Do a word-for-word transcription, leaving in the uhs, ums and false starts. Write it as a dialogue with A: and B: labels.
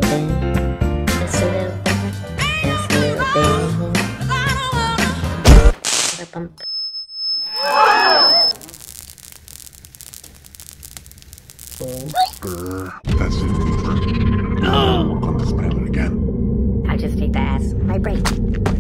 A: thing. Just a little thing. Just a little thing. Bump.
B: That's it. Oh, on this planet again.
A: I just ate the ass. My brain.